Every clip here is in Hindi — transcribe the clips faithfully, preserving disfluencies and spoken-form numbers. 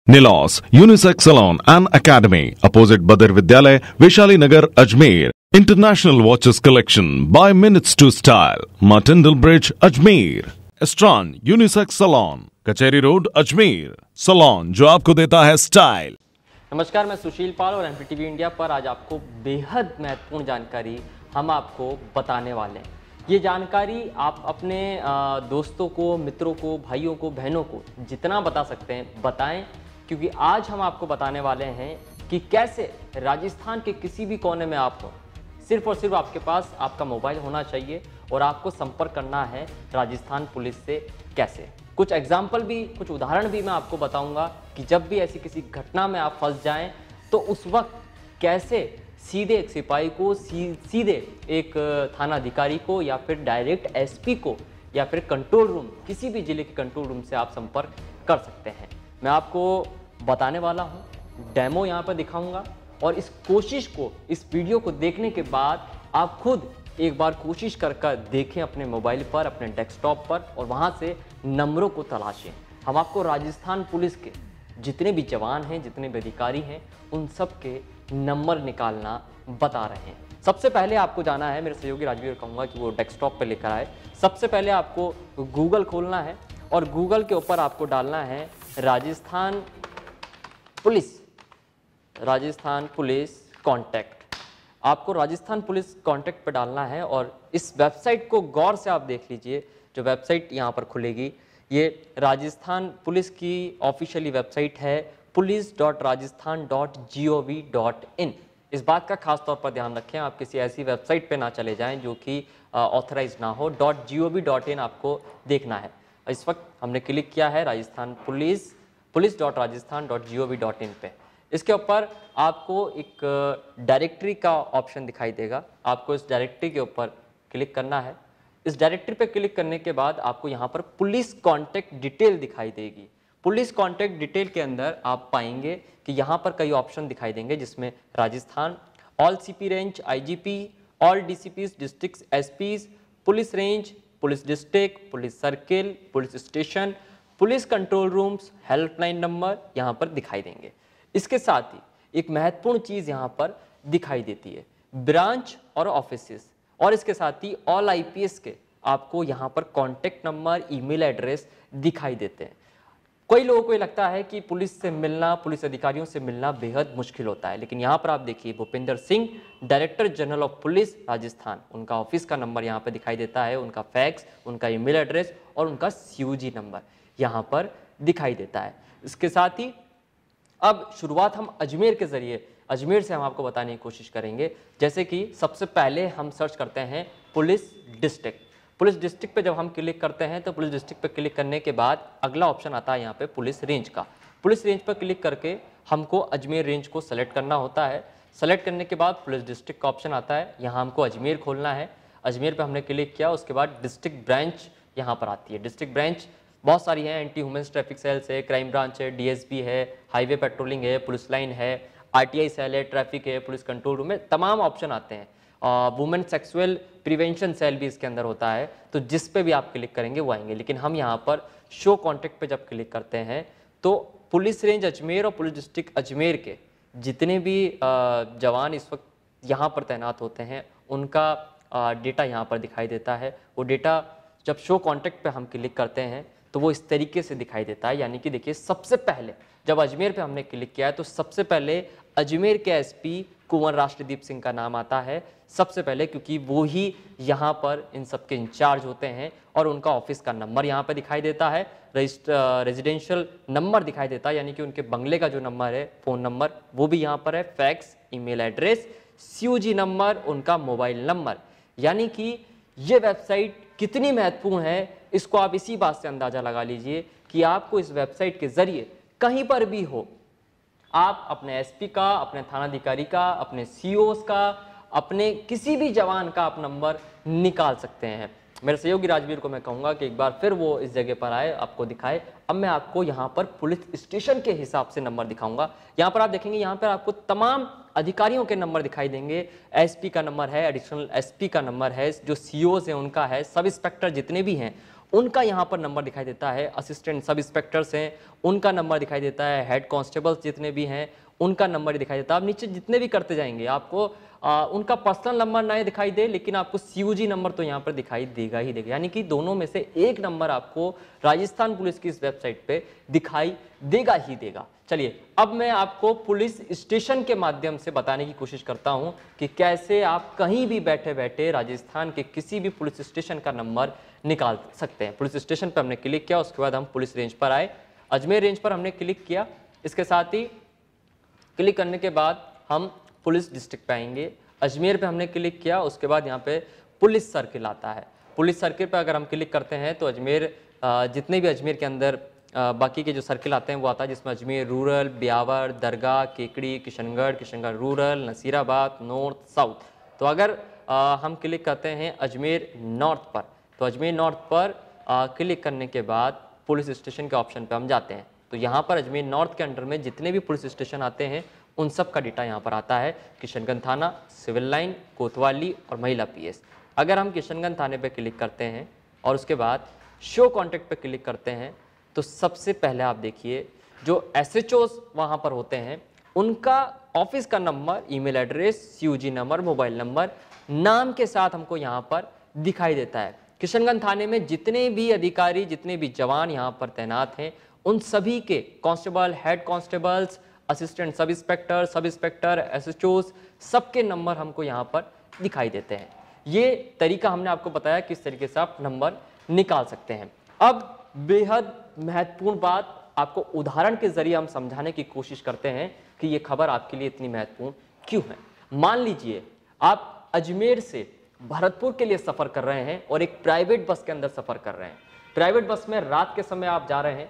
Nilos Unisex Salon and Academy, opposite Badr Vidyalay, Vaishali Nagar, Ajmer. International Watches Collection by Minutes to Style, Martindale Bridge, Ajmer. Estran Unisex Salon, Kachahri road, Ajmer. Salon जो आपको देता है स्टाइल. नमस्कार, मैं सुशील पाल और एमपीटीवी इंडिया पर आज आपको बेहद महत्वपूर्ण जानकारी हम आपको बताने वाले हैं. ये जानकारी आप अपने दोस्तों को, मित्रों को, भाइयों को, बहनों को जितना बता सकते हैं बताएं, क्योंकि आज हम आपको बताने वाले हैं कि कैसे राजस्थान के किसी भी कोने में आप हो, सिर्फ और सिर्फ आपके पास आपका मोबाइल होना चाहिए और आपको संपर्क करना है राजस्थान पुलिस से. कैसे, कुछ एग्जाम्पल भी, कुछ उदाहरण भी मैं आपको बताऊंगा कि जब भी ऐसी किसी घटना में आप फंस जाएं तो उस वक्त कैसे सीधे एक सिपाही को, सी, सीधे एक थाना अधिकारी को या फिर डायरेक्ट एसपी को या फिर कंट्रोल रूम, किसी भी जिले के कंट्रोल रूम से आप संपर्क कर सकते हैं. मैं आपको बताने वाला हूं, डेमो यहां पर दिखाऊंगा और इस कोशिश को, इस वीडियो को देखने के बाद आप खुद एक बार कोशिश कर कर देखें अपने मोबाइल पर, अपने डेस्कटॉप पर, और वहां से नंबरों को तलाशें. हम आपको राजस्थान पुलिस के जितने भी जवान हैं, जितने भी अधिकारी हैं, उन सब के नंबर निकालना बता रहे हैं. सबसे पहले आपको जाना है, मेरे सहयोगी राजवीर कहूँगा कि वो डेस्कटॉप पर लेकर आए. सबसे पहले आपको गूगल खोलना है और गूगल के ऊपर आपको डालना है Rajasthan police, Rajasthan police contact. आपको राजस्थान पुलिस कांटेक्ट पे डालना है और इस वेबसाइट को गौर से आप देख लीजिए. जो वेबसाइट यहाँ पर खुलेगी, ये राजस्थान पुलिस की ऑफिशियली वेबसाइट है, police dot Rajasthan dot G O V dot in. इस बात का खास तौर पर ध्यान रखें, आप किसी ऐसी वेबसाइट पे ना चले जाएं जो कि ऑथराइज ना हो. Dot G O V dot in आपको देखना है. इस वक्त हमने क्लिक किया है Rajasthan police, police dot Rajasthan dot G O V dot in पे. इसके ऊपर आपको एक डायरेक्टरी का ऑप्शन दिखाई देगा. आपको इस डायरेक्टरी के ऊपर क्लिक करना है. इस डायरेक्टरी पे क्लिक करने के बाद आपको यहाँ पर पुलिस कांटेक्ट डिटेल दिखाई देगी. पुलिस कांटेक्ट डिटेल के अंदर आप पाएंगे कि यहाँ पर कई ऑप्शन दिखाई देंगे, जिसमें Rajasthan, all CP range, IGP, all DCPs, district SPs, police range, police district, police circle, police station, police control rooms, helpline number यहाँ पर दिखाई देंगे. इसके साथ ही एक महत्वपूर्ण चीज यहाँ पर दिखाई देती है, ब्रांच और ऑफिसेस, और इसके साथ ही ऑल आईपीएस के आपको यहाँ पर कॉन्टेक्ट नंबर, ईमेल एड्रेस दिखाई देते हैं. कई लोगों को ये लगता है कि पुलिस से मिलना, पुलिस अधिकारियों से मिलना बेहद मुश्किल होता है, लेकिन यहाँ पर आप देखिए Bhupendra Singh, director general of police Rajasthan, उनका ऑफिस का नंबर यहाँ पर दिखाई देता है, उनका फैक्स, उनका ईमेल एड्रेस और उनका सीयूजी नंबर यहाँ पर दिखाई देता है. इसके साथ ही अब शुरुआत हम अजमेर के जरिए, अजमेर से हम आपको बताने की कोशिश करेंगे. जैसे कि सबसे पहले हम सर्च करते हैं पुलिस डिस्ट्रिक्ट. पुलिस डिस्ट्रिक्ट पे जब हम क्लिक करते हैं तो पुलिस डिस्ट्रिक्ट पे क्लिक करने के बाद अगला ऑप्शन आता है यहाँ पे पुलिस रेंज का. पुलिस रेंज पर क्लिक करके हमको अजमेर रेंज को सेलेक्ट करना होता है. सेलेक्ट करने के बाद पुलिस डिस्ट्रिक्ट का ऑप्शन आता है, यहाँ हमको अजमेर खोलना है. अजमेर पर हमने क्लिक किया, उसके बाद डिस्ट्रिक्ट ब्रांच यहाँ पर आती है. डिस्ट्रिक्ट ब्रांच बहुत सारी हैं, एंटी ह्यूमन्स ट्रैफिक सेल्स है, क्राइम ब्रांच है, डीएसपी है, हाईवे पेट्रोलिंग है, पुलिस लाइन है, आरटीआई सेल है, ट्रैफिक है, पुलिस कंट्रोल रूम है, तमाम ऑप्शन आते हैं. वुमेन सेक्सुअल प्रिवेंशन सेल भी इसके अंदर होता है, तो जिस पे भी आप क्लिक करेंगे वो आएंगे. लेकिन हम यहाँ पर शो कॉन्टेक्ट पे जब क्लिक करते हैं तो पुलिस रेंज अजमेर और पुलिस डिस्ट्रिक्ट अजमेर के जितने भी जवान इस वक्त यहाँ पर तैनात होते हैं, उनका डेटा यहाँ पर दिखाई देता है. वो डेटा जब शो कॉन्टेक्ट पे हम क्लिक करते हैं तो वो इस तरीके से दिखाई देता है. यानी कि देखिए, सबसे पहले जब अजमेर पे हमने क्लिक किया है तो सबसे पहले अजमेर के एसपी कुंवर राष्ट्रदीप सिंह का नाम आता है सबसे पहले, क्योंकि वो ही यहाँ पर इन सब के इंचार्ज होते हैं. और उनका ऑफिस का नंबर यहाँ पर दिखाई देता है, रेजिडेंशियल नंबर दिखाई देता है, यानी कि उनके बंगले का जो नंबर है, फ़ोन नंबर, वो भी यहाँ पर है, fax, email address, CUG number, उनका मोबाइल नंबर. यानी कि ये वेबसाइट कितनी महत्वपूर्ण है, इसको आप इसी बात से अंदाजा लगा लीजिए कि आपको इस वेबसाइट के जरिए कहीं पर भी हो, आप अपने एसपी का, अपने थानाधिकारी का, अपने सीओस का, अपने किसी भी जवान का आप नंबर निकाल सकते हैं. मेरे सहयोगी राजवीर को मैं कहूँगा कि एक बार फिर वो इस जगह पर आए, आपको दिखाए. अब मैं आपको यहाँ पर पुलिस स्टेशन के हिसाब से नंबर दिखाऊंगा. यहाँ पर आप देखेंगे, यहाँ पर आपको तमाम अधिकारियों के नंबर दिखाई देंगे. एसपी का नंबर है, एडिशनल एसपी का नंबर है, जो सीओस हैं उनका है, सब इंस्पेक्टर जितने भी हैं उनका यहाँ पर नंबर दिखाई देता है। असिस्टेंट सब इंस्पेक्टर्स हैं, उनका नंबर दिखाई देता है। हेड कांस्टेबल्स जितने भी हैं उनका नंबर दिखाई देता है। आप नीचे जितने भी करते जाएंगे आपको आ, उनका पर्सनल नंबर ना दिखाई दे, लेकिन आपको सीयूजी नंबर तो यहाँ पर दिखाई देगा ही देगा, यानी कि दोनों में से एक नंबर आपको राजस्थान पुलिस की इस वेबसाइट पे दिखाई देगा ही देगा। चलिए अब मैं आपको पुलिस स्टेशन के माध्यम से बताने की कोशिश करता हूं कि कैसे आप कहीं भी बैठे बैठे राजस्थान के किसी भी पुलिस स्टेशन का नंबर निकाल सकते हैं। पुलिस स्टेशन पर हमने क्लिक किया, उसके बाद हम पुलिस रेंज पर आए। अजमेर रेंज पर हमने क्लिक किया, इसके साथ ही क्लिक करने के बाद हम पुलिस डिस्ट्रिक्ट पे आएंगे। अजमेर पे हमने क्लिक किया, उसके बाद यहाँ पे पुलिस सर्किल आता है। पुलिस सर्किल पे अगर हम क्लिक करते हैं तो अजमेर जितने भी अजमेर के अंदर बाकी के जो सर्किल आते हैं वो आता है, जिसमें Ajmer rural, Beawar, Dargah, Kekri, Kishangarh, Kishangarh rural, Nasirabad, north, south. तो अगर आ, हम क्लिक करते हैं अजमेर नॉर्थ पर, तो अजमेर नॉर्थ पर आ, क्लिक करने के बाद पुलिस स्टेशन के ऑप्शन पे हम जाते हैं। तो यहाँ पर अजमेर नॉर्थ के अंडर में जितने भी पुलिस स्टेशन आते हैं उन सब का डेटा यहाँ पर आता है। किशनगंज थाना, सिविल लाइन, कोतवाली और महिला पीएस। अगर हम किशनगंज थाने पे क्लिक करते हैं और उसके बाद शो कॉन्टैक्ट पे क्लिक करते हैं तो सबसे पहले आप देखिए जो एसएचओस वहाँ पर होते हैं उनका ऑफिस का number, email address, CUG number, mobile number, नाम के साथ हमको यहाँ पर दिखाई देता है। किशनगंज थाने में जितने भी अधिकारी, जितने भी जवान यहाँ पर तैनात हैं उन सभी के constable, head constables, assistant sub inspector, sub inspector, SHOs, सबके नंबर हमको यहाँ पर दिखाई देते हैं। ये तरीका हमने आपको बताया किस तरीके से आप नंबर निकाल सकते हैं। अब बेहद महत्वपूर्ण बात आपको उदाहरण के जरिए हम समझाने की कोशिश करते हैं कि ये खबर आपके लिए इतनी महत्वपूर्ण क्यों है। मान लीजिए आप अजमेर से भरतपुर के लिए सफर कर रहे हैं और एक प्राइवेट बस के अंदर सफर कर रहे हैं। प्राइवेट बस में रात के समय आप जा रहे हैं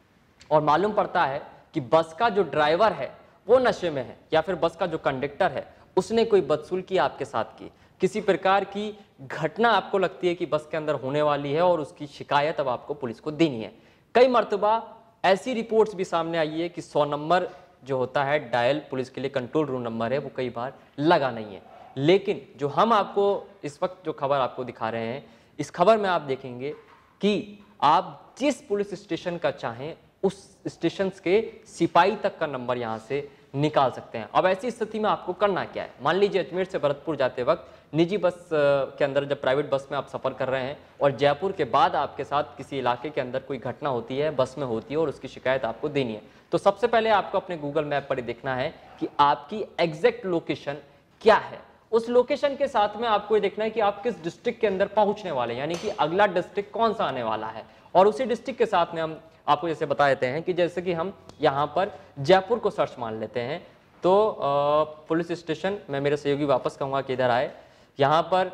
और मालूम पड़ता है कि बस का जो ड्राइवर है वो नशे में है, या फिर बस का जो कंडक्टर है उसने कोई बदसलूकी आपके साथ की, किसी प्रकार की घटना आपको लगती है कि बस के अंदर होने वाली है और उसकी शिकायत अब आपको पुलिस को देनी है। कई मर्तबा ऐसी रिपोर्ट्स भी सामने आई है कि सौ नंबर जो होता है डायल पुलिस के लिए कंट्रोल रूम नंबर है, वो कई बार लगा नहीं है। लेकिन जो हम आपको इस वक्त जो खबर आपको दिखा रहे हैं, इस खबर में आप देखेंगे कि आप जिस पुलिस स्टेशन का चाहें उस स्टेशन के सिपाही तक का नंबर यहाँ से निकाल सकते हैं। अब ऐसी स्थिति में आपको करना क्या है, मान लीजिए अजमेर से भरतपुर जाते वक्त निजी बस के अंदर, जब प्राइवेट बस में आप सफ़र कर रहे हैं और जयपुर के बाद आपके साथ किसी इलाके के अंदर कोई घटना होती है, बस में होती है और उसकी शिकायत आपको देनी है, तो सबसे पहले आपको अपने गूगल मैप पर देखना है कि आपकी एग्जैक्ट लोकेशन क्या है। उस लोकेशन के साथ में आपको ये देखना है कि आप किस डिस्ट्रिक्ट के अंदर पहुंचने वाले हैं, यानी कि अगला डिस्ट्रिक्ट कौन सा आने वाला है। और उसी डिस्ट्रिक्ट के साथ में हम आपको जैसे बता देते हैं कि जैसे कि हम यहाँ पर जयपुर को सर्च मान लेते हैं, तो आ, पुलिस स्टेशन, मैं मेरे सहयोगी वापस कहूँगा कि इधर आए, यहाँ पर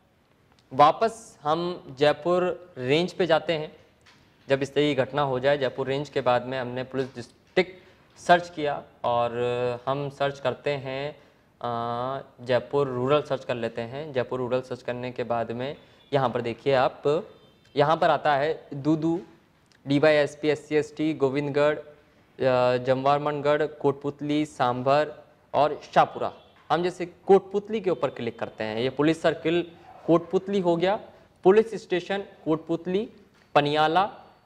वापस हम जयपुर रेंज पे जाते हैं। जब इस तरह की घटना हो जाए, जयपुर रेंज के बाद में हमने पुलिस डिस्ट्रिक्ट सर्च किया और हम सर्च करते हैं जयपुर रूरल सर्च कर लेते हैं। जयपुर रूरल सर्च करने के बाद में यहाँ पर देखिए आप, यहाँ पर आता है Dudu, D Y S P, S C S T, Govindgarh, Jamwaramgarh, Kotputli, Sambhar और शाहपुरा। हम जैसे कोटपुतली के ऊपर क्लिक करते हैं, ये पुलिस सर्किल कोटपुतली हो गया, पुलिस स्टेशन कोटपुतली, पनियाला,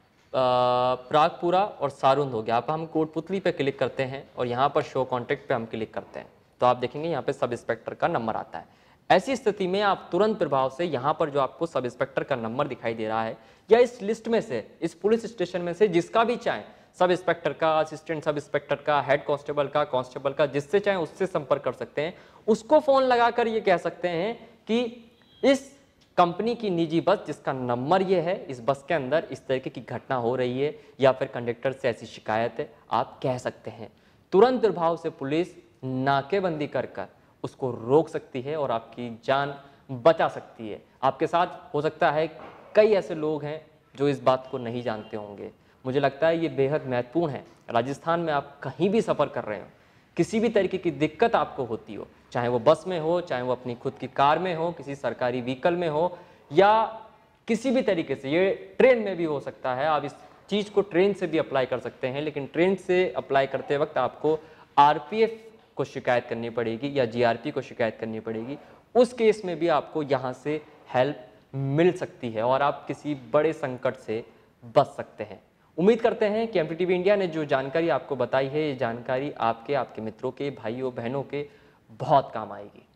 प्रागपुरा और सारुंद हो गया। अब हम कोटपुतली पे क्लिक करते हैं और यहाँ पर शो कॉन्टैक्ट पे हम क्लिक करते हैं, तो आप देखेंगे यहाँ पे सब इंस्पेक्टर का नंबर आता है। ऐसी स्थिति में आप तुरंत प्रभाव से यहाँ पर जो आपको सब इंस्पेक्टर का नंबर दिखाई दे रहा है, या इस लिस्ट में से, इस पुलिस स्टेशन में से जिसका भी चाहे, सब इंस्पेक्टर का, असिस्टेंट सब इंस्पेक्टर का, हेड कांस्टेबल का, कांस्टेबल का, जिससे चाहे उससे संपर्क कर सकते हैं। उसको फोन लगाकर ये कह सकते हैं कि इस कंपनी की निजी बस जिसका नंबर ये है, इस बस के अंदर इस तरीके की घटना हो रही है या फिर कंडक्टर से ऐसी शिकायत है, आप कह सकते हैं। तुरंत प्रभाव से पुलिस नाकेबंदी कर कर उसको रोक सकती है और आपकी जान बचा सकती है। आपके साथ हो सकता है कई ऐसे लोग हैं जो इस बात को नहीं जानते होंगे। मुझे लगता है ये बेहद महत्वपूर्ण है। राजस्थान में आप कहीं भी सफ़र कर रहे हो, किसी भी तरीके की दिक्कत आपको होती हो, चाहे वो बस में हो, चाहे वो अपनी खुद की कार में हो, किसी सरकारी व्हीकल में हो, या किसी भी तरीके से, ये ट्रेन में भी हो सकता है। आप इस चीज़ को ट्रेन से भी अप्लाई कर सकते हैं, लेकिन ट्रेन से अप्लाई करते वक्त आपको आर पी एफ को शिकायत करनी पड़ेगी या जी आर पी को शिकायत करनी पड़ेगी। उस केस में भी आपको यहाँ से हेल्प मिल सकती है और आप किसी बड़े संकट से बच सकते हैं। उम्मीद करते हैं कि एम टी वी इंडिया ने जो जानकारी आपको बताई है, ये जानकारी आपके, आपके मित्रों के, भाइयों बहनों के बहुत काम आएगी।